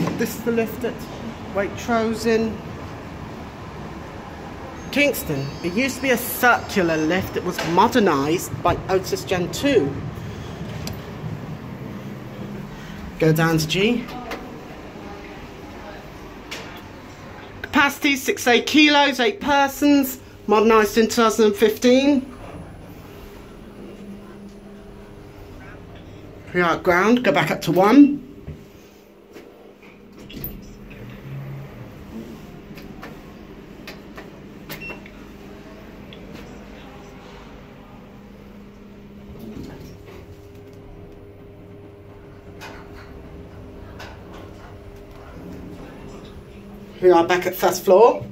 This is the lift at Waitrose in Kingston. It used to be a circular lift. It was modernised by Otis Gen2. Go down to G. Capacity 68 kilos, 8 persons. Modernised in 2015. We are at ground. Go back up to 1. We are back at first floor.